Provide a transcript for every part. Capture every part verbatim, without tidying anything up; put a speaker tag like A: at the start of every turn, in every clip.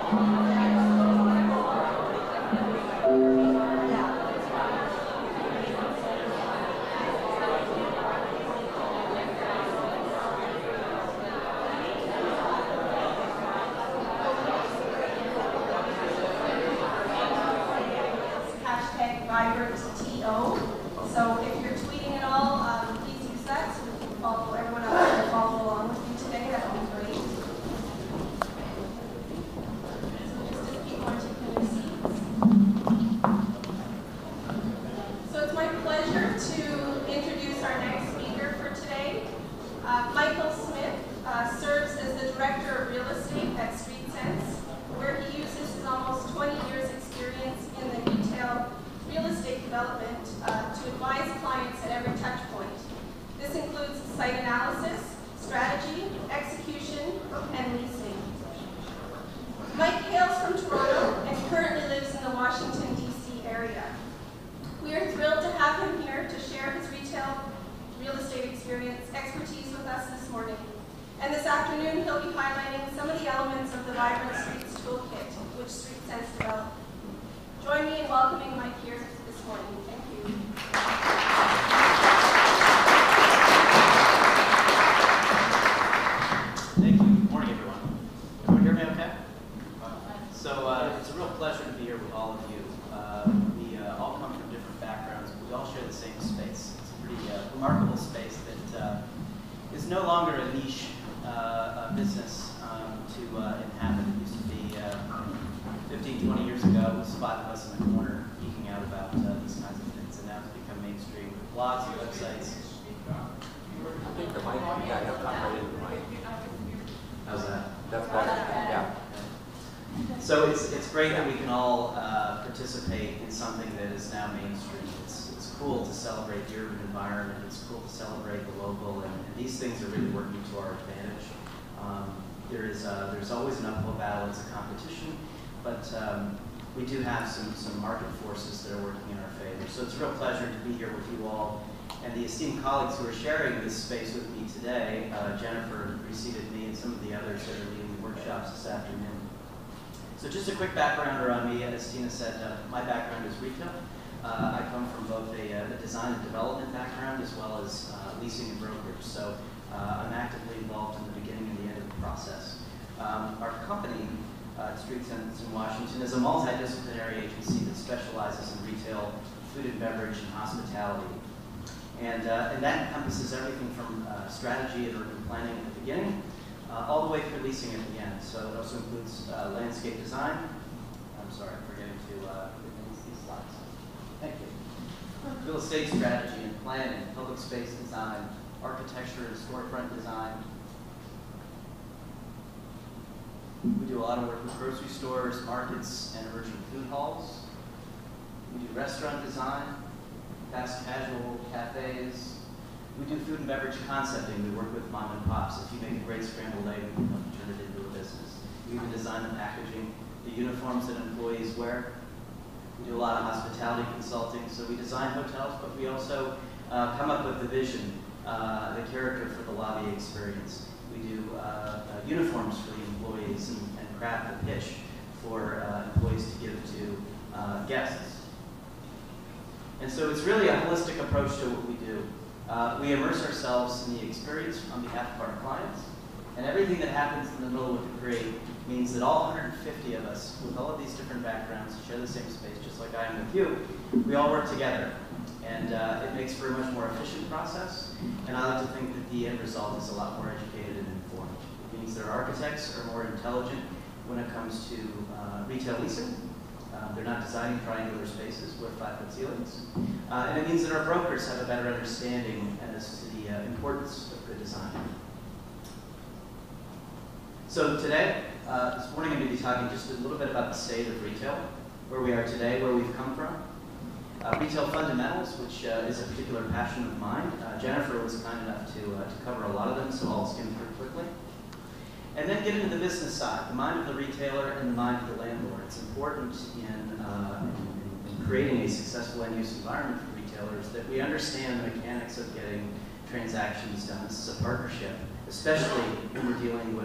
A: So it's, it's great that we can all uh, participate in something that is now mainstream. It's, it's cool to celebrate the urban environment. It's cool to celebrate the local, and, and these things are really working to our advantage. Um, there is, uh, there's always an uphill battle. It's a competition, but um, we do have some, some market forces that are working in our favor. So it's a real pleasure to be here with you all and the esteemed colleagues who are sharing this space with me today. Uh, Jennifer preceded me and some of the others that are leading the workshops this afternoon. So just a quick background around me. As Tina said, uh, my background is retail. Uh, I come from both a, a design and development background as well as uh, leasing and brokerage. So uh, I'm actively involved in the beginning and the end of the process. Um, our company, uh, Street Sense in Washington, is a multidisciplinary agency that specializes in retail, food and beverage, and hospitality. And, uh, and that encompasses everything from uh, strategy and urban planning at the beginning, Uh, all the way through leasing at the end. So it also includes uh, landscape design. I'm sorry, I'm forgetting to uh, advance these slides. Thank you. Real estate strategy and planning, public space design, architecture and storefront design. We do a lot of work with grocery stores, markets, and emerging food halls. We do restaurant design, fast casual cafes. We do food and beverage concepting. We work with mom and pops. If you make a great scrambled egg, we can help you turn it into a business. We even design the packaging, the uniforms that employees wear. We do a lot of hospitality consulting. So we design hotels, but we also uh, come up with the vision, uh, the character for the lobby experience. We do uh, uh, uniforms for the employees and, and craft the pitch for uh, employees to give to uh, guests. And so it's really a holistic approach to what we do. Uh, we immerse ourselves in the experience on behalf of our clients, and everything that happens in the middle of the parade means that all one hundred fifty of us, with all of these different backgrounds, share the same space, just like I am with you. We all work together, and uh, it makes for a much more efficient process, and I like to think that the end result is a lot more educated and informed. It means that our architects are more intelligent when it comes to uh, retail leasing. Uh, they're not designing triangular spaces with five-foot ceilings. Uh, and it means that our brokers have a better understanding as to the uh, importance of good design. So today, uh, this morning I'm going to be talking just a little bit about the state of retail, where we are today, where we've come from. Uh, retail fundamentals, which uh, is a particular passion of mine. Uh, Jennifer was kind enough to, uh, to cover a lot of them, so I'll skim through quickly. And then get into the business side, the mind of the retailer and the mind of the landlord. It's important in, uh, in, in creating a successful end-use environment for retailers that we understand the mechanics of getting transactions done. This is a partnership, especially when we're dealing with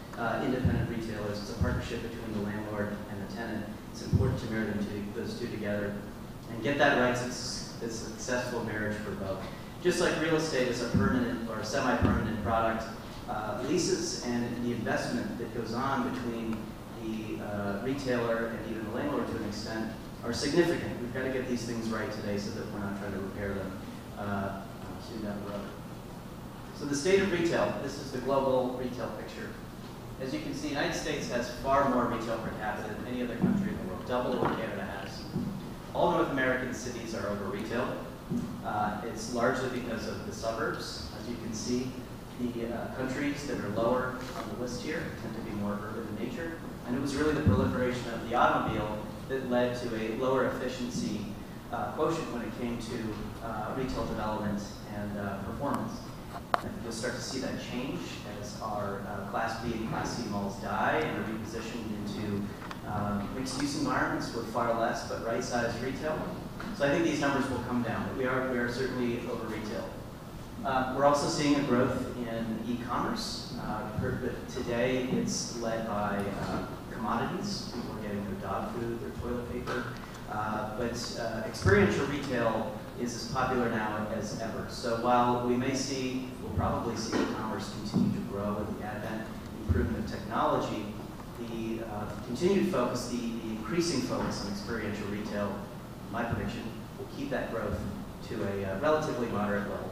A: uh, independent retailers. It's a partnership between the landlord and the tenant. It's important to marry them to, those two together and get that right. It's a successful marriage for both. Just like real estate is a permanent or semi-permanent product, uh, leases and the investment that goes on between the uh, retailer and even the landlord to an extent are significant. We've got to get these things right today so that we're not trying to repair them uh, soon down the road. So the state of retail, this is the global retail picture. As you can see, the United States has far more retail per capita than any other country in the world, double what Canada has. All North American cities are over-retailed. Uh, it's largely because of the suburbs. As you can see, the uh, countries that are lower on the list here tend to be more urban in nature. And it was really the proliferation of the automobile that led to a lower efficiency uh, quotient when it came to uh, retail development and uh, performance. And you'll start to see that change as our uh, Class B and Class C malls die and are repositioned into um, mixed-use environments with far less but right-sized retail. So I think these numbers will come down, but we are, we are certainly over-retail. Uh, we're also seeing a growth in e-commerce. Uh, today, it's led by uh, commodities. People are getting their dog food, their toilet paper. Uh, but uh, experiential retail is as popular now as ever. So while we may see, we'll probably see e-commerce continue to grow with the advent and improvement of technology, the uh, continued focus, the, the increasing focus on experiential retail, my prediction, will keep that growth to a uh, relatively moderate level.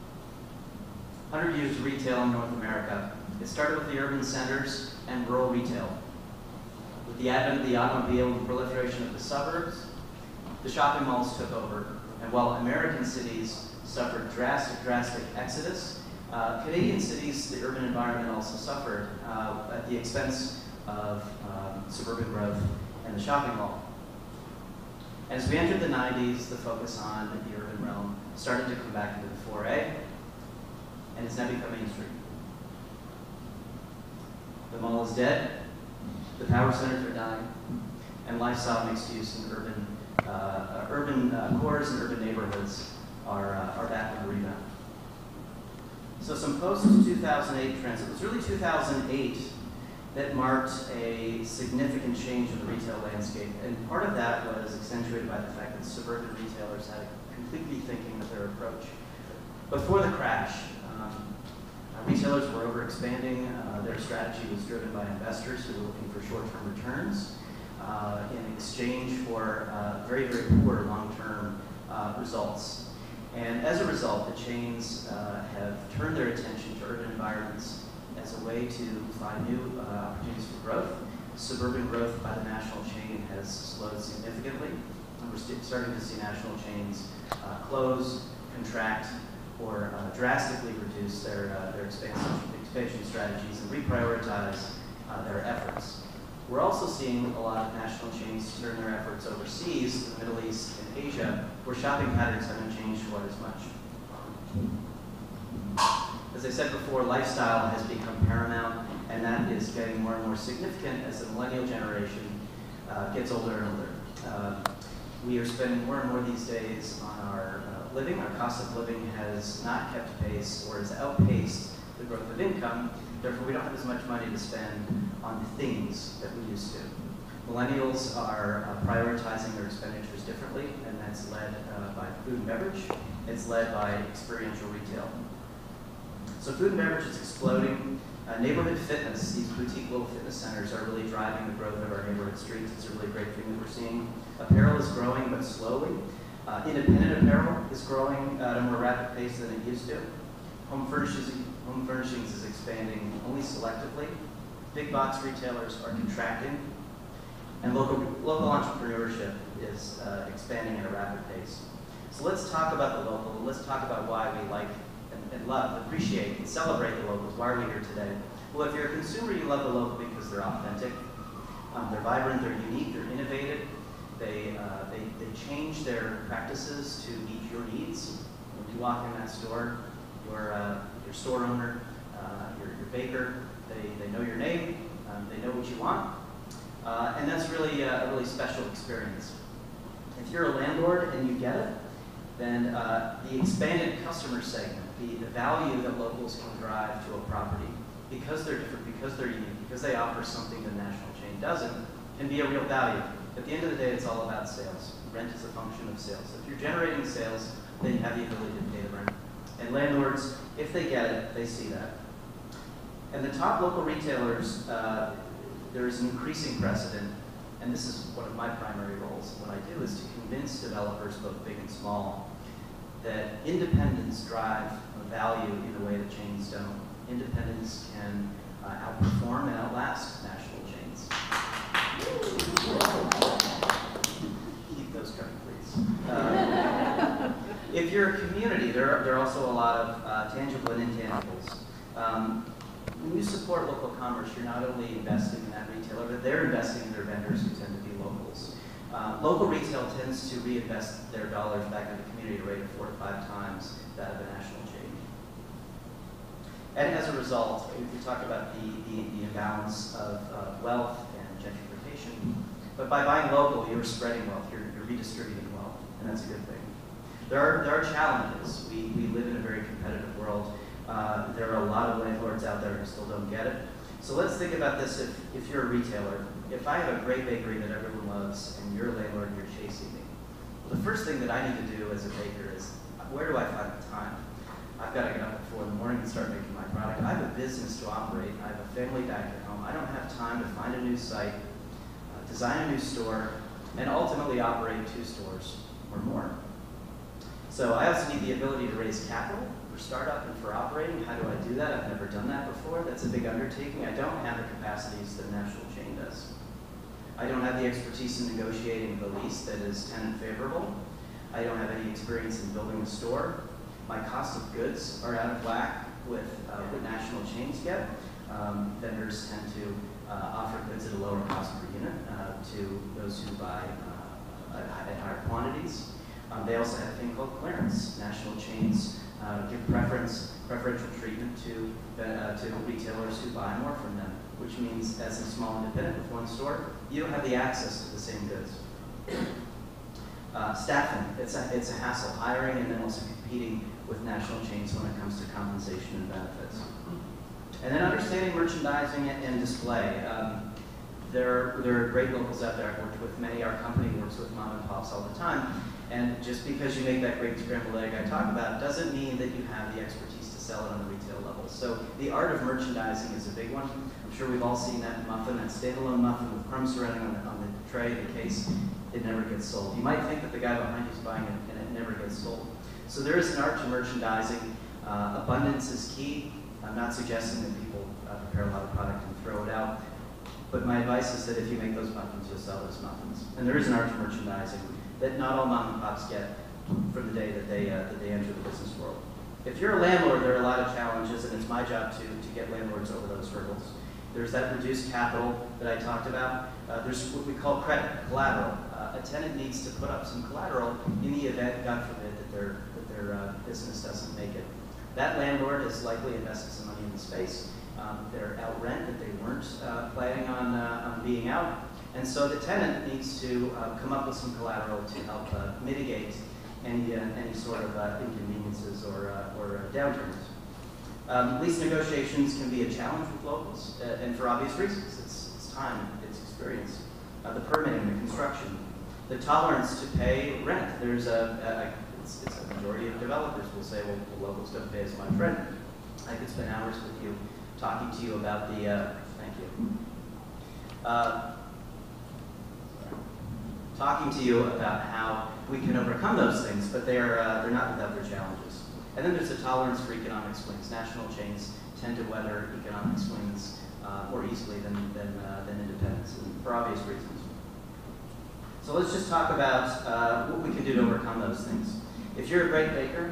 A: one hundred years of retail in North America. It started with the urban centers and rural retail. With the advent of the automobile and the proliferation of the suburbs, the shopping malls took over. And while American cities suffered drastic, drastic exodus, uh, Canadian cities, the urban environment also suffered uh, at the expense of um, suburban growth and the shopping mall. As we entered the nineties, the focus on the urban realm started to come back into the foray, and it's now become mainstream. The mall is dead, the power centers are dying, and lifestyle mixed use in urban, uh, uh, urban uh, cores and urban neighborhoods are, uh, are back on the rebound. So some post two thousand eight trends. It was really two thousand eight that marked a significant change in the retail landscape, and part of that was accentuated by the fact that suburban retailers had a complete rethinking of their approach. Before the crash, um, uh, retailers were overexpanding. Uh, their strategy was driven by investors who were looking for short-term returns uh, in exchange for uh, very, very poor long-term uh, results. And as a result, the chains uh, have turned their attention to urban environments as a way to find new uh, opportunities for growth. Suburban growth by the national chain has slowed significantly. And we're st starting to see national chains uh, close, contract, or uh, drastically reduce their, uh, their expansion, expansion strategies and reprioritize uh, their efforts. We're also seeing a lot of national chains turn their efforts overseas, to the Middle East and Asia, where shopping patterns haven't changed quite as much. As I said before, lifestyle has become paramount, and that is getting more and more significant as the millennial generation uh, gets older and older. Uh, we are spending more and more these days on our uh, living. Our cost of living has not kept pace or has outpaced the growth of income. Therefore, we don't have as much money to spend on things that we used to. Millennials are uh, prioritizing their expenditures differently, and that's led uh, by food and beverage. It's led by experiential retail. So food and beverage is exploding. Uh, neighborhood fitness, these boutique little fitness centers are really driving the growth of our neighborhood streets. It's a really great thing that we're seeing. Apparel is growing, but slowly. Uh, independent apparel is growing at a more rapid pace than it used to. Home furnishings, home furnishings is expanding only selectively. Big box retailers are contracting. And local, local entrepreneurship is uh, expanding at a rapid pace. So let's talk about the local. Let's talk about why we like and love, appreciate, and celebrate the locals. Why are we here today? Well, if you're a consumer, you love the local because they're authentic, um, they're vibrant, they're unique, they're innovative, they, uh, they, they change their practices to meet your needs. When you walk in that store, your, uh, your store owner, uh, your, your baker, they, they know your name, um, they know what you want, uh, and that's really uh, a really special experience. If you're a landlord and you get it, then uh, the expanded customer segment, the, the value that locals can drive to a property, because they're different, because they're unique, because they offer something the national chain doesn't, can be a real value. At the end of the day, it's all about sales. Rent is a function of sales. So if you're generating sales, then you have the ability to pay the rent. And landlords, if they get it, they see that. And the top local retailers, uh, there is an increasing precedent, and this is one of my primary roles. What I do is to convince developers, both big and small, that independence drive value in a way that chains don't. Independence can uh, outperform and outlast national chains. Keep those coming, please. Uh, if you're a community, there are, there are also a lot of uh, tangible and intangibles. Um, when you support local commerce, you're not only investing in that retailer, but they're investing in their vendors who tend to be locals. Uh, local retail tends to reinvest their dollars back into the community at a rate of four to five times that of a national chain. And as a result, we talk about the, the, the imbalance of uh, wealth and gentrification. But by buying local, you're spreading wealth, you're, you're redistributing wealth, and that's a good thing. There are, there are challenges. We, we live in a very competitive world. Uh, there are a lot of landlords out there who still don't get it. So let's think about this if, if you're a retailer. If I have a great bakery that everyone loves, and you're a landlord and you're chasing me, well, the first thing that I need to do as a baker is, where do I find the time? I've got to get up at four in the morning and start making my product. I have a business to operate. I have a family back at home. I don't have time to find a new site, uh, design a new store, and ultimately operate two stores or more. So I also need the ability to raise capital for startup and for operating. How do I do that? I've never done that before. That's a big undertaking. I don't have the capacities that a national chain does. I don't have the expertise in negotiating the lease that is tenant favorable. I don't have any experience in building a store. My cost of goods are out of whack with uh, what national chains get. Um, vendors tend to uh, offer goods at a lower cost per unit uh, to those who buy uh, at higher quantities. Um, they also have a thing called clearance. National chains uh, give preference, preferential treatment to, uh, to retailers who buy more from them, which means as a small independent with one store, you don't have the access to the same goods. Uh, staffing, it's a, it's a hassle. Hiring and then also competing with national chains when it comes to compensation and benefits. And then understanding merchandising and display. Um, there, there are great locals out there. I've worked with many. Our company works with mom and pops all the time. And just because you make that great scrambled egg I talk about doesn't mean that you have the expertise to sell it on the retail level. So the art of merchandising is a big one. I'm sure we've all seen that muffin, that standalone muffin with crumbs surrounding on the, on the tray, the case. It never gets sold. You might think that the guy behind you is buying it, and it never gets sold. So there is an art to merchandising. Uh, abundance is key. I'm not suggesting that people uh, prepare a lot of product and throw it out. But my advice is that if you make those muffins, you'll sell those muffins. And there is an art to merchandising that not all mom and pops get from the day that they, uh, that they enter the business world. If you're a landlord, there are a lot of challenges, and it's my job to, to get landlords over those hurdles. There's that reduced capital that I talked about. Uh, there's what we call credit, collateral. Uh, a tenant needs to put up some collateral in the event, God forbid, that their, that their uh, business doesn't make it. That landlord has likely invested some money in the space. Um, they're out rent that they weren't uh, planning on, uh, on being out. And so the tenant needs to uh, come up with some collateral to help uh, mitigate any, uh, any sort of uh, inconveniences or, uh, or uh, downturns. Um, lease negotiations can be a challenge with locals, uh, and for obvious reasons. It's, it's time, it's experience. Uh, the permitting, the construction, the tolerance to pay rent. There's a, a it's, it's a majority of developers will say, well, the locals don't pay as much rent. I could spend hours with you talking to you about the, uh, thank you. Uh, talking to you about how we can overcome those things, but they're, uh, they're not without their challenges. And then there's a tolerance for economic swings. National chains tend to weather economic swings uh, more easily than, than, uh, than independents, and for obvious reasons. So let's just talk about uh, what we can do to overcome those things. If you're a great baker,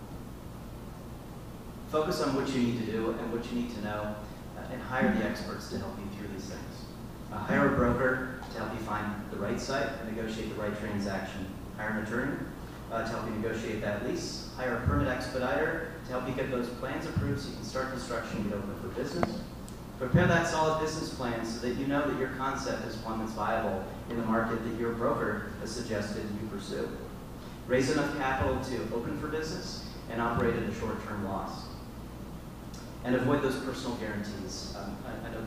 A: focus on what you need to do and what you need to know, uh, and hire the experts to help you through these things. Uh, hire a broker to help you find the right site and negotiate the right transaction. Hire an attorney uh, to help you negotiate that lease. Hire a permit expediter to help you get those plans approved so you can start construction and get open for business. Prepare that solid business plan so that you know that your concept is one that's viable in the market that your broker has suggested you pursue. Raise enough capital to open for business and operate at a short-term loss. And avoid those personal guarantees. Um, I, I know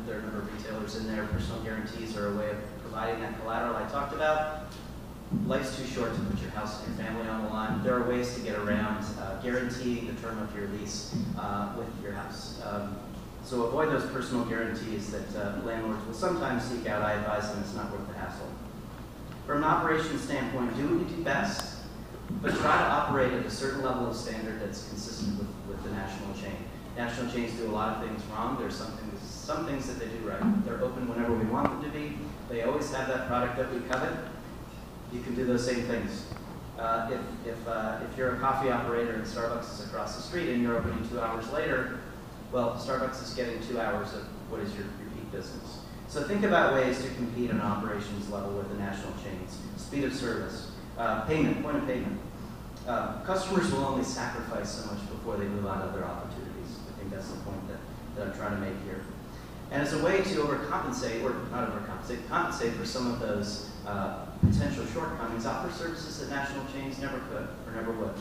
A: in there. Personal guarantees are a way of providing that collateral I talked about. Life's too short to put your house and your family on the line. There are ways to get around uh, guaranteeing the term of your lease uh, with your house. Um, so avoid those personal guarantees that uh, landlords will sometimes seek out. I advise them it's not worth the hassle. From an operations standpoint, do what you do best, but try to operate at a certain level of standard that's consistent with, with the national chain. National chains do a lot of things wrong. There's some things, some things that they do right. They're open whenever we want them to be. They always have that product that we covet. You can do those same things. Uh, if, if, uh, if you're a coffee operator and Starbucks is across the street and you're opening two hours later, well, Starbucks is getting two hours of what is your, your peak business. So think about ways to compete on an operations level with the national chains. Speed of service, uh, payment, point of payment. Uh, customers will only sacrifice so much before they move on to other opportunities. I think that's the point that, that I'm trying to make here. And as a way to overcompensate, or not overcompensate, compensate for some of those uh, potential shortcomings, offer services that national chains never could or never would.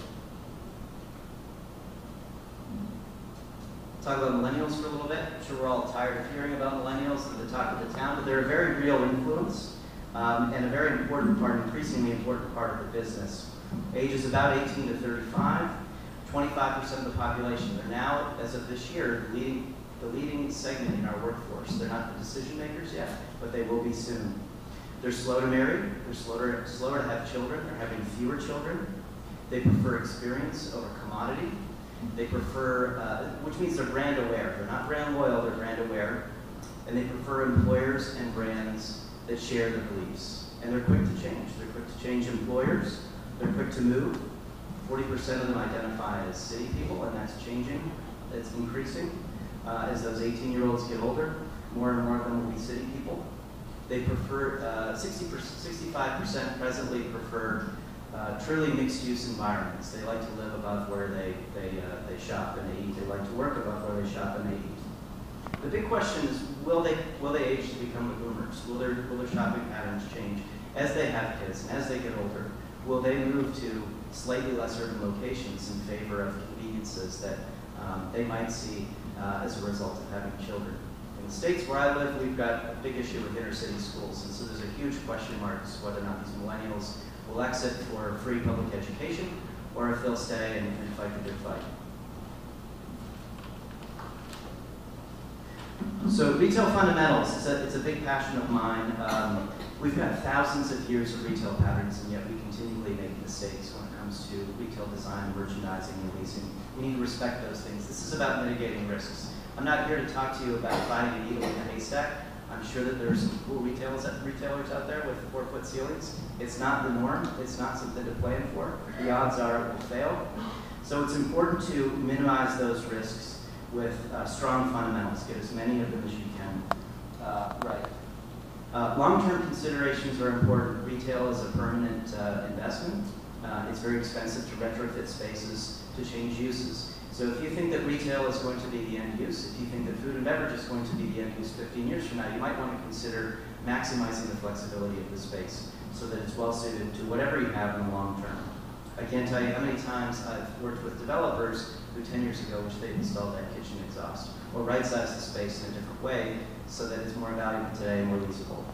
A: Talk about millennials for a little bit. I'm sure we're all tired of hearing about millennials at the talk of the town, but they're a very real influence um, and a very important part, increasingly important part of the business. Age is about eighteen to thirty-five, twenty-five percent of the population. They're now, as of this year, leading, the leading segment in our workforce. They're not the decision makers yet, but they will be soon. They're slow to marry, they're slower, slower to have children, they're having fewer children. They prefer experience over commodity. They prefer, uh, which means they're brand aware. They're not brand loyal, they're brand aware. And they prefer employers and brands that share their beliefs. And they're quick to change. They're quick to change employers. They're quick to move. forty percent of them identify as city people, and that's changing. It's increasing. Uh, as those eighteen-year-olds get older, more and more of them will be city people. They prefer, uh, sixty, sixty-five percent presently prefer Uh, truly mixed-use environments. They like to live above where they they uh, they shop and they eat. They like to work above where they shop and they eat. The big question is: Will they will they age to become the boomers? Will their will their shopping patterns change as they have kids and as they get older? Will they move to slightly less urban locations in favor of conveniences that um, they might see uh, as a result of having children? In the states where I live, we've got a big issue with inner city schools, and so there's a huge question mark as to whether or not these millennials will exit for free public education, or if they'll stay and, and fight the good fight. So retail fundamentals, it's a, it's a big passion of mine. Um, we've got thousands of years of retail patterns, and yet we continually make mistakes when it comes to retail design, merchandising, and leasing. We need to respect those things. This is about mitigating risks. I'm not here to talk to you about finding a needle in a haystack. I'm sure that there are some cool retailers, retailers out there with four-foot ceilings. It's not the norm. It's not something to plan for. The odds are it will fail. So it's important to minimize those risks with uh, strong fundamentals. Get as many of them as you can uh, right. Uh, long-term considerations are important. Retail is a permanent uh, investment. Uh, it's very expensive to retrofit spaces to change uses. So if you think that retail is going to be the end use, if you think that food and beverage is going to be the end use fifteen years from now, you might want to consider maximizing the flexibility of the space so that it's well suited to whatever you have in the long term. I can't tell you how many times I've worked with developers who ten years ago wish they'd installed that kitchen exhaust or right-sized the space in a different way so that it's more valuable today and more usable.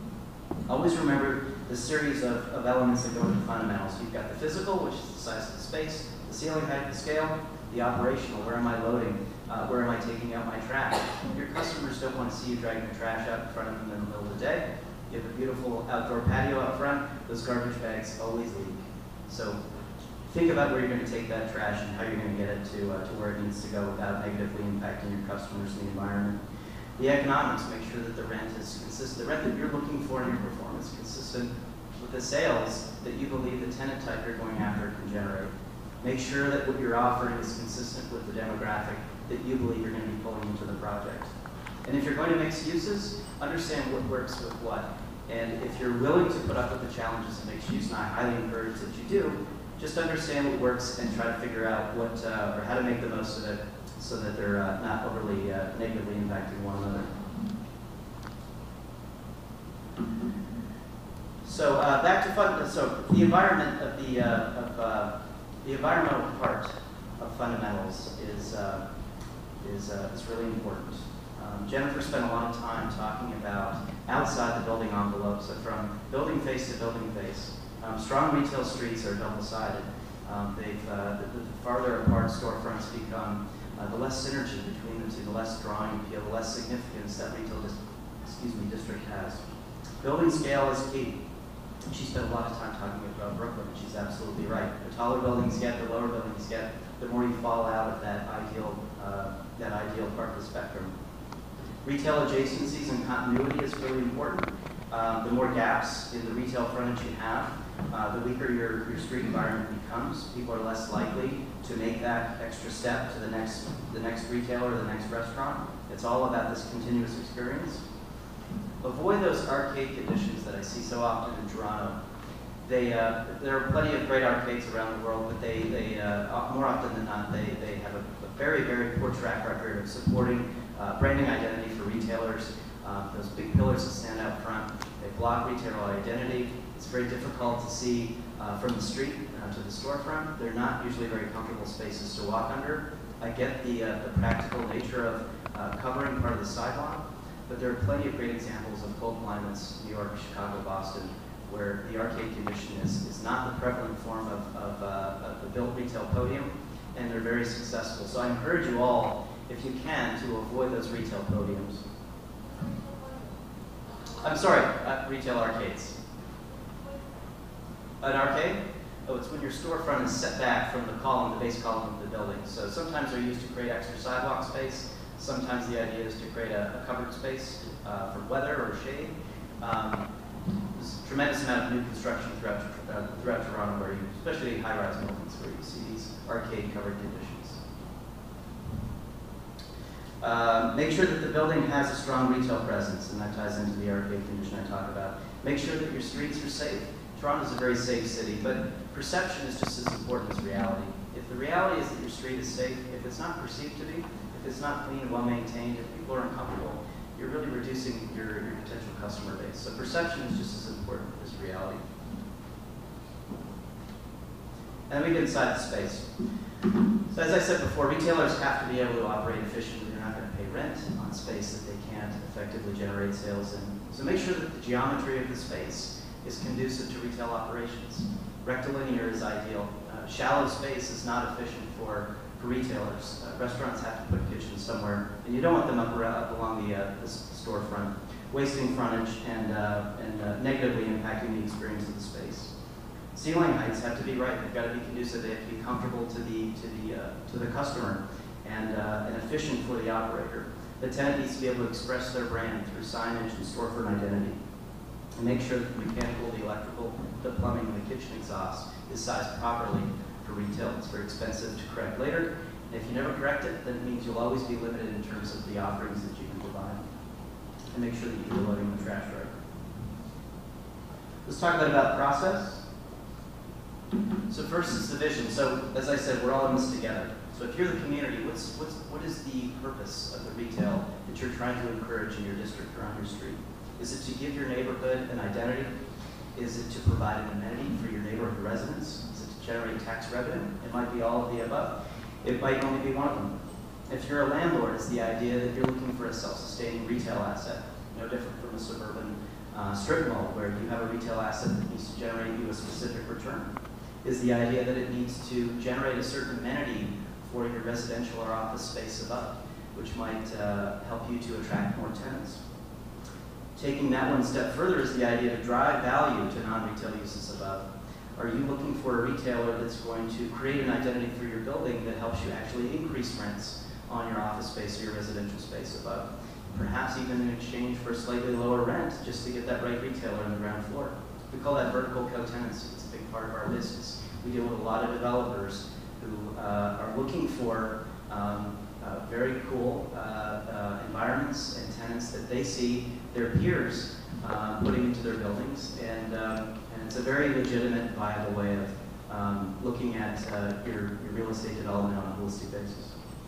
A: Always remember the series of, of elements that go into fundamentals. You've got the physical, which is the size of the space, the ceiling height, the scale, the operational, where am I loading, uh, where am I taking out my trash. Your customers don't want to see you dragging the trash out in front of them in the middle of the day. You have a beautiful outdoor patio out front, those garbage bags always leak. So think about where you're going to take that trash and how you're going to get it to, uh, to where it needs to go without negatively impacting your customers and the environment. The economics, make sure that the rent is consistent, the rent that you're looking for in your performance is consistent with the sales that you believe the tenant type you're going after can generate. Make sure that what you're offering is consistent with the demographic that you believe you're going to be pulling into the project. And if you're going to mix uses, understand what works with what. And if you're willing to put up with the challenges of mixed use, and I highly encourage that you do, just understand what works and try to figure out what, uh, or how to make the most of it so that they're uh, not overly uh, negatively impacting one another. So uh, back to fun. So the environment of the uh, of uh, the environmental part of fundamentals is uh, is uh, is really important. Um, Jennifer spent a lot of time talking about outside the building envelope, so from building face to building face. Um, strong retail streets are double-sided. Um, they've, uh, the, the farther apart storefronts become, uh, the less synergy between the two, the less drawing appeal, the less significance that retail dis excuse me, district has. Building scale is key. She spent a lot of time talking about Brooklyn, and she's absolutely right. The taller buildings get, the lower buildings get, the more you fall out of that ideal, uh, that ideal part of the spectrum. Retail adjacencies and continuity is really important. Uh, the more gaps in the retail frontage you have, uh, the weaker your, your street environment becomes. People are less likely to make that extra step to the next, the next retailer or the next restaurant. It's all about this continuous experience. Avoid those arcade conditions that I see so often in Toronto. They, uh, there are plenty of great arcades around the world, but they, they uh, more often than not, they, they have a, a very, very poor track record of supporting uh, branding identity for retailers. Um, those big pillars that stand out front, they block retailer identity. It's very difficult to see uh, from the street uh, to the storefront. They're not usually very comfortable spaces to walk under. I get the, uh, the practical nature of uh, covering part of the sidewalk, but there are plenty of great examples of cold climates, New York, Chicago, Boston, where the arcade condition is, is not the prevalent form of, of, uh, of the built retail podium, and they're very successful. So I encourage you all, if you can, to avoid those retail podiums. I'm sorry, uh, retail arcades. An arcade? Oh, it's when your storefront is set back from the column, the base column of the building. So sometimes they're used to create extra sidewalk space. Sometimes the idea is to create a, a covered space uh, for weather or shade. Um, there's a tremendous amount of new construction throughout, uh, throughout Toronto, where you, especially high-rise buildings, where you see these arcade-covered conditions. Uh, make sure that the building has a strong retail presence, and that ties into the arcade condition I talk about. Make sure that your streets are safe. Toronto is a very safe city, but perception is just as important as reality. If the reality is that your street is safe, if it's not perceived to be, if it's not clean and well maintained, if people are uncomfortable, you're really reducing your, your potential customer base. So perception is just as important as reality. And then we get inside the space. So as I said before, retailers have to be able to operate efficiently. They're not going to pay rent on space that they can't effectively generate sales in. So make sure that the geometry of the space is conducive to retail operations. Rectilinear is ideal. Uh, shallow space is not efficient for, for retailers. Uh, restaurants have to put kitchens somewhere, and you don't want them up, around, up along the, uh, the storefront, wasting frontage and, uh, and uh, negatively impacting the experience of the space. Ceiling heights have to be right. They've got to be conducive. They have to be comfortable to the to the uh, to the customer, and uh, and efficient for the operator. The tenant needs to be able to express their brand through signage and storefront identity, and make sure that the mechanical, the electrical, the plumbing, and the kitchen exhaust is sized properly for retail. It's very expensive to correct later. And if you never correct it, then it means you'll always be limited in terms of the offerings that you can provide. And make sure that you're loading the trash right. Let's talk a bit about process. So first is the vision. So as I said, we're all in this together. So if you're the community, what's, what's, what is the purpose of the retail that you're trying to encourage in your district or on your street? Is it to give your neighborhood an identity? Is it to provide an amenity for your neighborhood residents? Is it to generate tax revenue? It might be all of the above. It might only be one of them. If you're a landlord, it's the idea that you're looking for a self-sustaining retail asset, no different from a suburban uh, strip mall where you have a retail asset that needs to generate you a specific return. Is the idea that it needs to generate a certain amenity for your residential or office space above, which might uh, help you to attract more tenants. Taking that one step further is the idea to drive value to non-retail uses above. Are you looking for a retailer that's going to create an identity for your building that helps you actually increase rents on your office space or your residential space above? Perhaps even in exchange for a slightly lower rent, just to get that right retailer on the ground floor. We call that vertical co-tenancy. It's a big part of our business. We deal with a lot of developers who uh, are looking for um, uh, very cool uh, uh, environments and tenants that they see their peers uh, putting into their buildings, and, um, and it's a very legitimate, viable way of um, looking at uh, your, your real estate development on a holistic basis.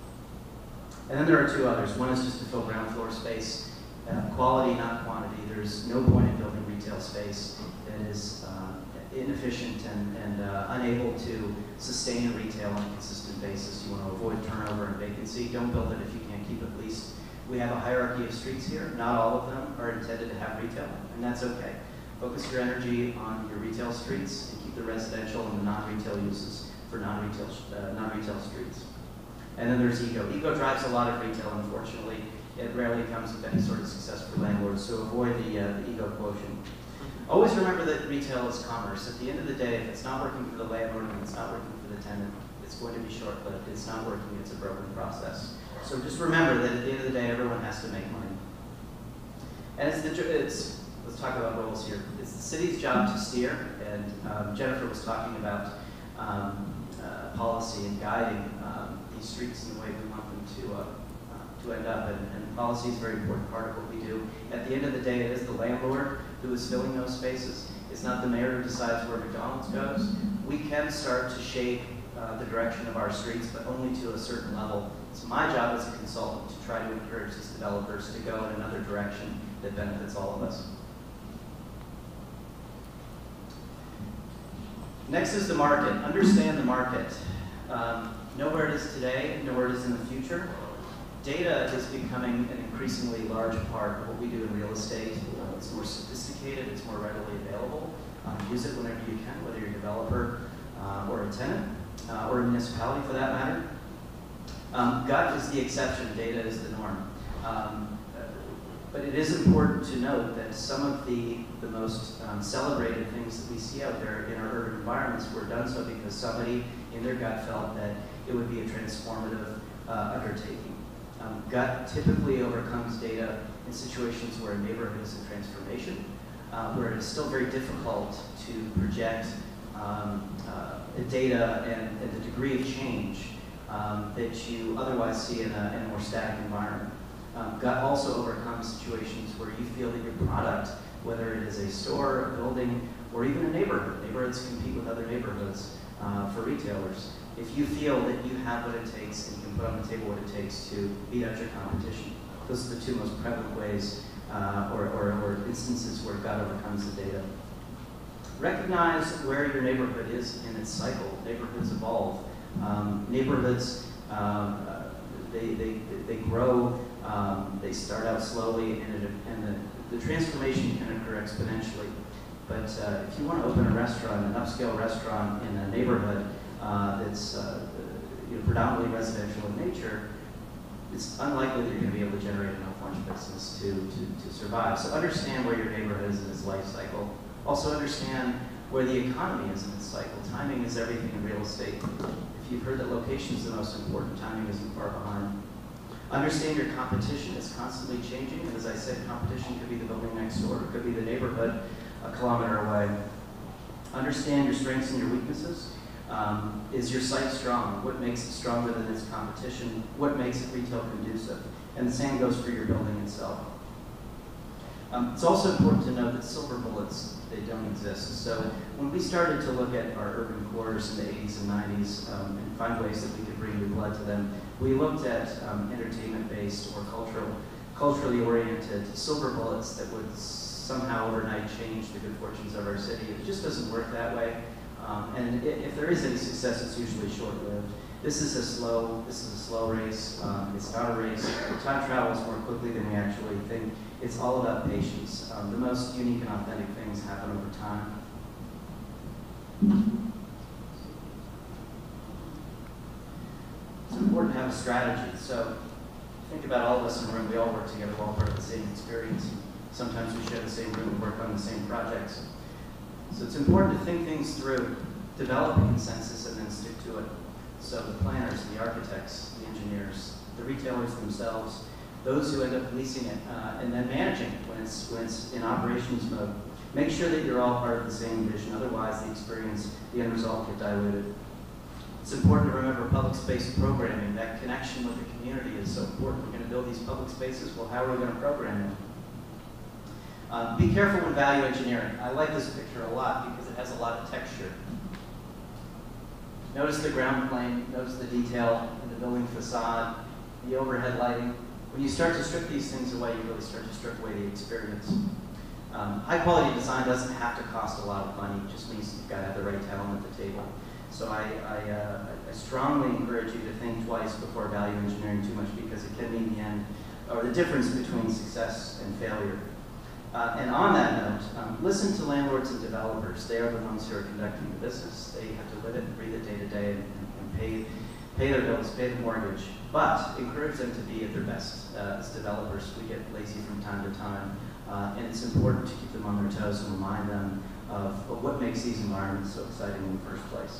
A: And then there are two others. One is just to fill ground floor space, uh, quality, not quantity. There's no point in building retail space that is uh, inefficient and, and uh, unable to sustain retail on a consistent basis. You want to avoid turnover and vacancy. Don't build it if you can't keep it leased. We have a hierarchy of streets here. Not all of them are intended to have retail, and that's okay. Focus your energy on your retail streets and keep the residential and the non-retail uses for non-retail uh, non-retail streets. And then there's ego. Ego drives a lot of retail, unfortunately. It rarely comes with any sort of success for landlords, so avoid the, uh, the ego quotient. Always remember that retail is commerce. At the end of the day, if it's not working for the landlord and it's not working for the tenant, it's going to be short-lived. It's not working, it's a broken process. So just remember that at the end of the day, everyone has to make money. And it's, the, it's let's talk about roles here. It's the city's job to steer, and um, Jennifer was talking about um, uh, policy and guiding um, these streets in the way we want them to, uh, uh, to end up, and, and policy is a very important part of what we do. At the end of the day, it is the landlord who is filling those spaces. It's not the mayor who decides where McDonald's goes. We can start to shape uh, the direction of our streets, but only to a certain level. It's my job as a consultant to try to encourage these developers to go in another direction that benefits all of us. Next is the market. Understand the market. Um, know where it is today, know where it is in the future. Data is becoming an increasingly large part of what we do in real estate. Uh, it's more sophisticated, it's more readily available. Um, use it whenever you can, whether you're a developer uh, or a tenant, uh, or a municipality for that matter. Um, gut is the exception, data is the norm. Um, but it is important to note that some of the, the most um, celebrated things that we see out there in our urban environments were done so because somebody in their gut felt that it would be a transformative uh, undertaking. Um, gut typically overcomes data in situations where a neighborhood is in transformation, uh, where it is still very difficult to project um, uh, the data and, and the degree of change um, that you otherwise see in a, in a more static environment. Um, gut also overcomes situations where you feel that your product, whether it is a store, a building, or even a neighborhood, neighborhoods compete with other neighborhoods uh, for retailers. If you feel that you have what it takes and you can put on the table what it takes to beat out your competition, those are the two most prevalent ways uh, or, or, or instances where gut overcomes the data. Recognize where your neighborhood is in its cycle. Neighborhoods evolve. Um, neighborhoods, um, uh, they, they, they grow, um, they start out slowly, and, it, and the, the transformation can occur exponentially. But uh, if you want to open a restaurant, an upscale restaurant in a neighborhood uh, that's uh, you know, predominantly residential in nature, it's unlikely that you're going to be able to generate enough lunch business to, to, to survive. So understand where your neighborhood is in its life cycle. Also understand where the economy is in its cycle. Timing is everything in real estate. If you've heard that location is the most important, timing isn't far behind. Understand your competition is constantly changing, and as I said, competition could be the building next door, it could be the neighborhood a kilometer away. Understand your strengths and your weaknesses. Um, is your site strong? What makes it stronger than its competition? What makes it retail conducive? And the same goes for your building itself. Um, it's also important to note that silver bullets, they don't exist. So when we started to look at our urban cores in the eighties and nineties um, and find ways that we could bring new blood to them, we looked at um, entertainment-based or cultural, culturally oriented silver bullets that would somehow overnight change the good fortunes of our city. It just doesn't work that way. Um, and if there is any success, it's usually short-lived. This is a slow, this is a slow race. Um, it's not a race. Time travels more quickly than we actually think. It's all about patience. Um, the most unique and authentic things happen over time. It's important to have a strategy. So think about all of us in the room. We all work together. We're all part of the same experience. Sometimes we share the same room and work on the same projects. So it's important to think things through, develop a consensus, and then stick to it. So the planners, the architects, the engineers, the retailers themselves, those who end up leasing it, uh, and then managing it when it's, when it's in operations mode. Make sure that you're all part of the same vision, otherwise the experience, the end result get diluted. It's important to remember public space programming. That connection with the community is so important. We're going to build these public spaces. Well, how are we going to program them? Uh, be careful when value engineering. I like this picture a lot because it has a lot of texture. Notice the ground plane, notice the detail in the building facade, the overhead lighting. When you start to strip these things away, you really start to strip away the experience. Um, high quality design doesn't have to cost a lot of money. It just means you've got to have the right talent at the table. So I, I, uh, I strongly encourage you to think twice before value engineering too much, because it can mean the end or the difference between success and failure. Uh, and on that note, um, listen to landlords and developers. They are the ones who are conducting the business. They have to live it and breathe it day to day and, and pay, pay their bills, pay the mortgage. But encourage them to be at their best. Uh, as developers, we get lazy from time to time. Uh, and it's important to keep them on their toes and remind them of, of what makes these environments so exciting in the first place.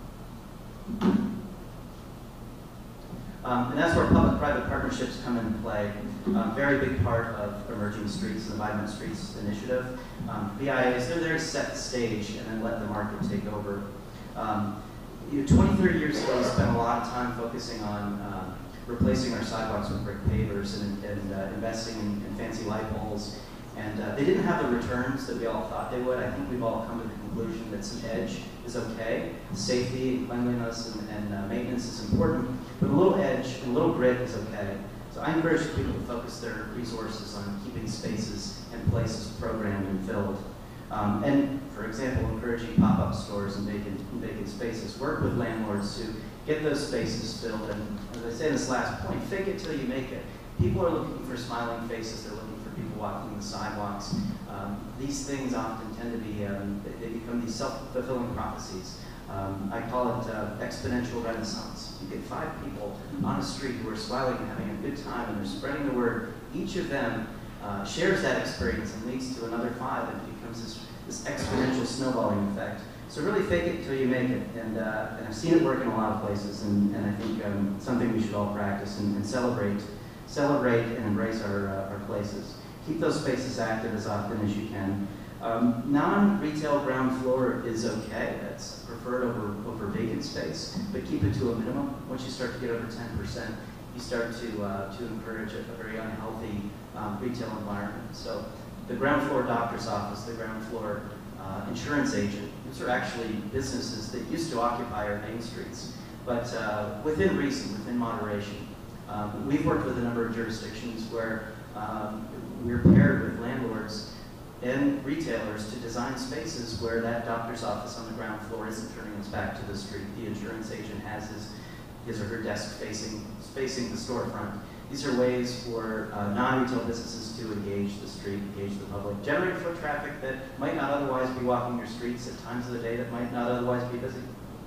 A: Um, and that's where public-private partnerships come into play. Um, very big part of Emerging Streets, the Vibrant Streets initiative. Um, V I As, they're there to set the stage and then let the market take over. Um, you know, twenty, thirty years ago, we spent a lot of time focusing on uh, replacing our sidewalks with brick pavers and, and uh, investing in, in fancy light poles. And uh, they didn't have the returns that we all thought they would. I think we've all come to the conclusion that some edge is okay. Safety and cleanliness and, and uh, maintenance is important, but a little edge and a little grit is okay. So I encourage people to focus their resources on keeping spaces and places programmed and filled. Um, and, for example, encouraging pop-up stores and vacant, vacant spaces. Work with landlords to get those spaces filled. And as I say in this last point, fake it till you make it. People are looking for smiling faces. They're looking for people walking the sidewalks. Um, these things often tend to be, um, they, they become these self-fulfilling prophecies. Um, I call it uh, exponential renaissance. You get five people on a street who are smiling and having a good time, and they're spreading the word. Each of them uh, shares that experience and leads to another five, and it becomes this, this exponential snowballing effect. So really fake it until you make it, and, uh, and I've seen it work in a lot of places, and, and I think um, something we should all practice and, and celebrate, celebrate and embrace our, uh, our places. Keep those spaces active as often as you can. Um, non-retail ground floor is okay. That's preferred over, over vacant space, but keep it to a minimum. Once you start to get over ten percent, you start to, uh, to encourage a, a very unhealthy um, retail environment. So the ground floor doctor's office, the ground floor uh, insurance agent, these are actually businesses that used to occupy our main streets, but uh, within reason, within moderation. Um, we've worked with a number of jurisdictions where um, we're paired with landlords and retailers to design spaces where that doctor's office on the ground floor isn't turning its back to the street. The insurance agent has his, his or her desk facing, facing the storefront. These are ways for uh, non-retail businesses to engage the street, engage the public, generate foot traffic that might not otherwise be walking your streets at times of the day that might not otherwise be busy.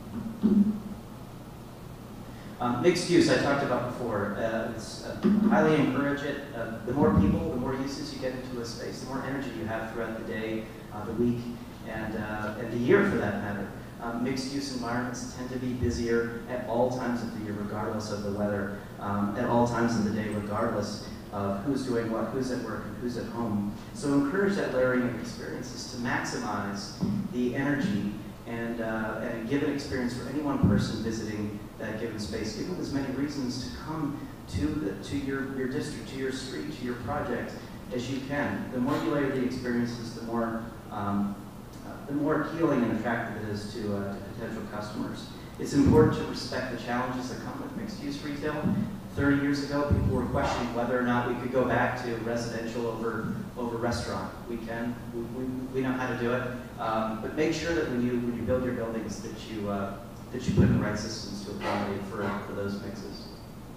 A: Um, mixed use, I talked about before. Uh, it's, uh, highly encourage it. Uh, the more people, the more uses you get into a space, the more energy you have throughout the day, uh, the week, and, uh, and the year for that matter. Um, mixed use environments tend to be busier at all times of the year, regardless of the weather, um, at all times of the day, regardless of who's doing what, who's at work, and who's at home. So encourage that layering of experiences to maximize the energy and, uh, and give an experience for any one person visiting that given space. Give them as many reasons to come to, the, to your, your district, to your street, to your project as you can. The more you layer the experiences, the more, um, uh, the more appealing and attractive it is to, uh, to potential customers. It's important to respect the challenges that come with mixed-use retail. thirty years ago, people were questioning whether or not we could go back to residential over, over restaurant. We can, we, we, we know how to do it, um, but make sure that when you, when you build your buildings that you, uh, that you put in the right systems to accommodate for, for those mixes.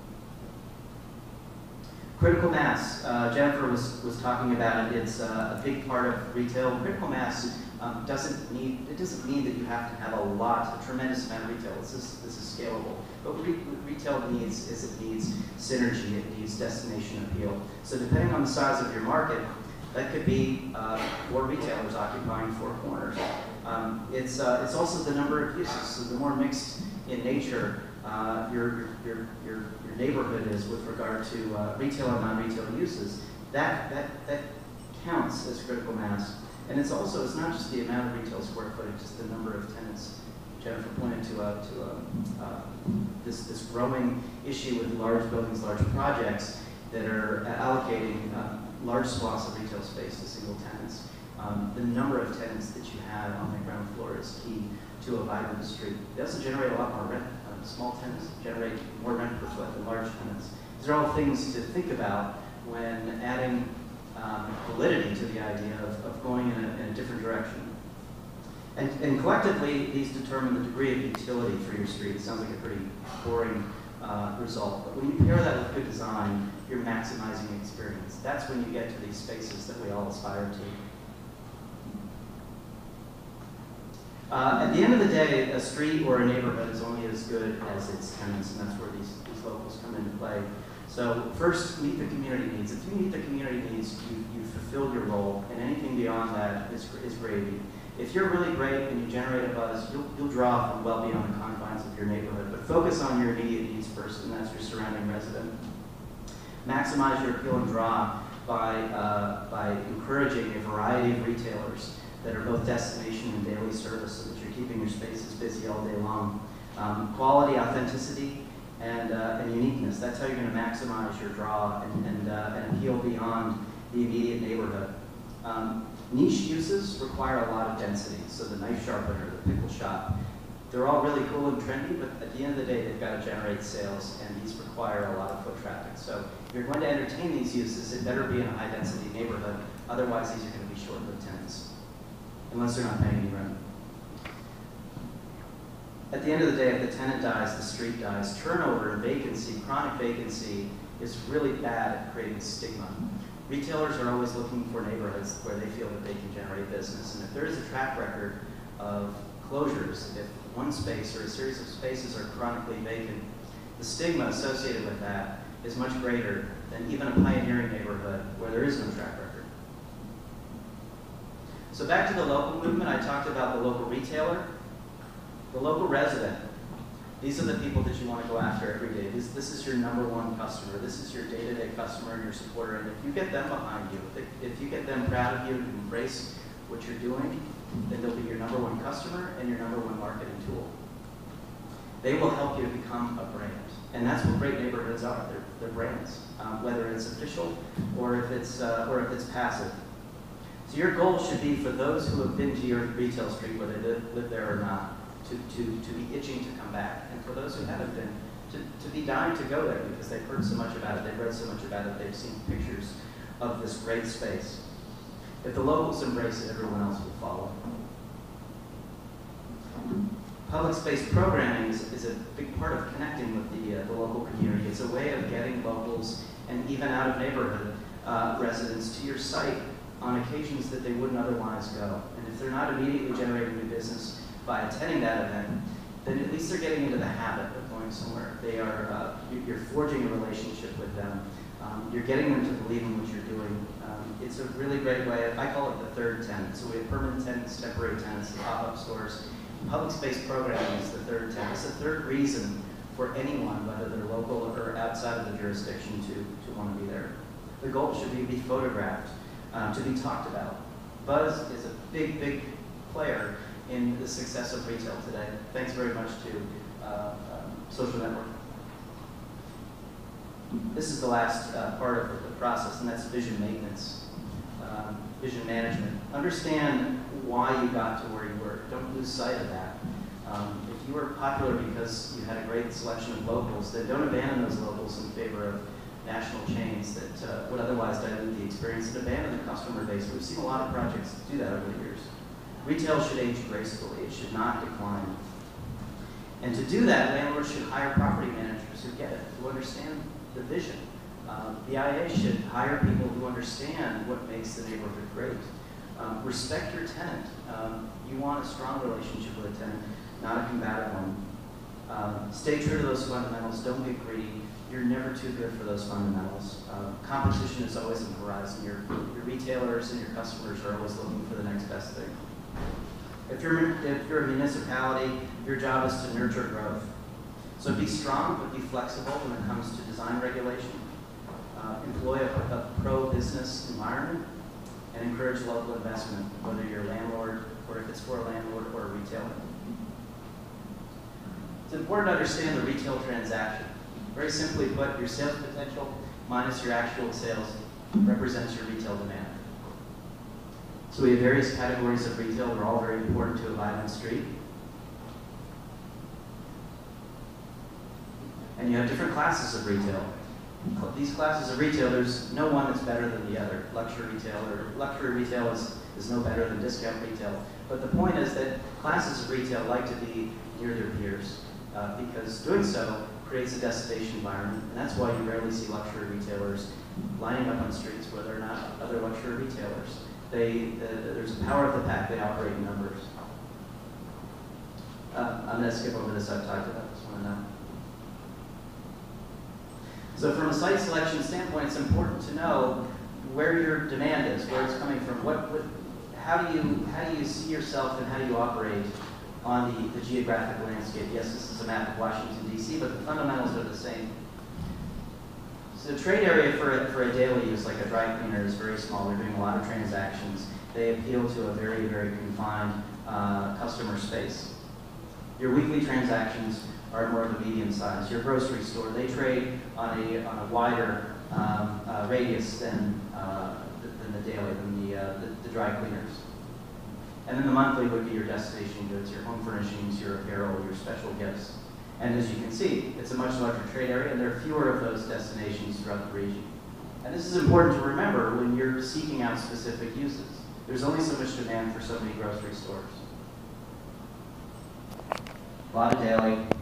A: Critical mass, uh, Jennifer was, was talking about it. It's uh, a big part of retail. Critical mass um, doesn't need, it doesn't mean that you have to have a lot, a tremendous amount of retail. This is, this is scalable. But what re retail needs is it needs synergy, it needs destination appeal. So depending on the size of your market, that could be uh, four retailers occupying four corners. Um, it's, uh, it's also the number of uses. So the more mixed in nature uh, your, your, your, your neighborhood is with regard to uh, retail and non-retail uses, that, that, that counts as critical mass. And it's also, it's not just the amount of retail square footage, it's the number of tenants. Jennifer pointed to, uh, to uh, uh, this, this growing issue with large buildings, large projects that are allocating uh, large swaths of retail space to single tenants. Um, the number of tenants that you have on the ground floor is key to a vibrant street. They also generate a lot more rent. Um, small tenants generate more rent per foot than large tenants. These are all things to think about when adding um, validity to the idea of, of going in a, in a different direction. And, and collectively, these determine the degree of utility for your street. It sounds like a pretty boring uh, result, but when you pair that with good design, you're maximizing the experience. That's when you get to these spaces that we all aspire to. Uh, at the end of the day, a street or a neighborhood is only as good as its tenants, and that's where these, these locals come into play. So first, meet the community needs. If you meet the community needs, you, you've fulfilled your role, and anything beyond that is, is gravy. If you're really great and you generate a buzz, you'll, you'll draw from well beyond the confines of your neighborhood, but focus on your immediate needs first, and that's your surrounding resident. Maximize your appeal and draw by, uh, by encouraging a variety of retailers that are both destination and daily service so that you're keeping your spaces busy all day long. Um, quality, authenticity, and, uh, and uniqueness. That's how you're going to maximize your draw and, and, uh, and appeal beyond the immediate neighborhood. Um, niche uses require a lot of density. So the knife sharpener, the pickle shop, they're all really cool and trendy, but at the end of the day, they've got to generate sales, and these require a lot of foot traffic. So if you're going to entertain these uses, it better be in a high-density neighborhood. Otherwise, these are going to be short-lived tenants, unless they're not paying any rent. At the end of the day, if the tenant dies, the street dies. Turnover and vacancy, chronic vacancy, is really bad at creating stigma. Retailers are always looking for neighborhoods where they feel that they can generate business. And if there is a track record of closures, if one space or a series of spaces are chronically vacant, the stigma associated with that is much greater than even a pioneering neighborhood where there is no track record. So back to the local movement, I talked about the local retailer, the local resident. These are the people that you want to go after every day. This, this is your number one customer. This is your day-to-day customer and your supporter. And if you get them behind you, if, if you get them proud of you and embrace what you're doing, then they'll be your number one customer and your number one marketing tool. They will help you to become a brand. And that's what great neighborhoods are. They're, they're brands, um, whether it's official or if it's, uh, or if it's passive. So your goal should be for those who have been to your retail street, whether they live, live there or not, to, to, to be itching to come back. And for those who haven't been, to, to be dying to go there because they've heard so much about it, they've read so much about it, they've seen pictures of this great space. If the locals embrace it, everyone else will follow. Public space programming is, is a big part of connecting with the, uh, the local community. It's a way of getting locals and even out of neighborhood uh, residents to your site on occasions that they wouldn't otherwise go. And if they're not immediately generating new business by attending that event, then at least they're getting into the habit of going somewhere. They are, uh, you're forging a relationship with them. Um, you're getting them to believe in what you're doing. Um, it's a really great way of, I call it the third tenant. So we have permanent tenants, temporary tenants, pop-up stores. Public space programming is the third tenant. It's the third reason for anyone, whether they're local or outside of the jurisdiction, to, to want to be there. The goal should be to be photographed, um, to be talked about. Buzz is a big, big player in the success of retail today. Thanks very much to uh, um, Social Network. This is the last uh, part of the process, and that's vision maintenance, um, vision management. Understand why you got to where you were. Don't lose sight of that. Um, if you were popular because you had a great selection of locals, then don't abandon those locals in favor of national chains that uh, would otherwise dilute the experience and abandon the customer base. We've seen a lot of projects do that over the years. Retail should age gracefully. It should not decline. And to do that, landlords should hire property managers who get it, who understand the vision. Uh, the I A should hire people who understand what makes the neighborhood great. Um, respect your tenant. Um, you want a strong relationship with a tenant, not a combative one. Um, stay true to those fundamentals. Don't get greedy. You're never too good for those fundamentals. Uh, competition is always on the horizon. Your, your retailers and your customers are always looking for the next best thing. If you're, if you're a municipality, your job is to nurture growth. So be strong, but be flexible when it comes to design regulation. Uh, employ a, a pro-business environment and encourage local investment, whether you're a landlord or if it's for a landlord or a retailer. It's important to understand the retail transaction. Very simply put, your sales potential minus your actual sales represents your retail demand. So we have various categories of retail. They're all very important to a vibrant street. And you have different classes of retail. These classes of retail, there's no one that's better than the other. Luxury retail or luxury retail is, is no better than discount retail. But the point is that classes of retail like to be near their peers uh, because doing so creates a destination environment, and that's why you rarely see luxury retailers lining up on streets where there are not other luxury retailers. They, uh, there's a power of the pack, they operate in numbers. Uh, I'm going to skip over this, I've talked about this one enough. So from a site selection standpoint, it's important to know where your demand is, where it's coming from. What, what, how, do you, how do you see yourself and how do you operate on the, the geographic landscape? Yes, this is a map of Washington, D C, but the fundamentals are the same. So the trade area for a, for a daily use, like a dry cleaner, is very small. They're doing a lot of transactions. They appeal to a very, very confined uh, customer space. Your weekly transactions are more of a medium size. Your grocery store, they trade on a, on a wider um, uh, radius than, uh, than the daily, than the, uh, the, the dry cleaners. And then the monthly would be your destination goods, your home furnishings, your apparel, your special gifts. And as you can see, it's a much larger trade area, and there are fewer of those destinations throughout the region. And this is important to remember when you're seeking out specific uses. There's only so much demand for so many grocery stores. A lot of daily,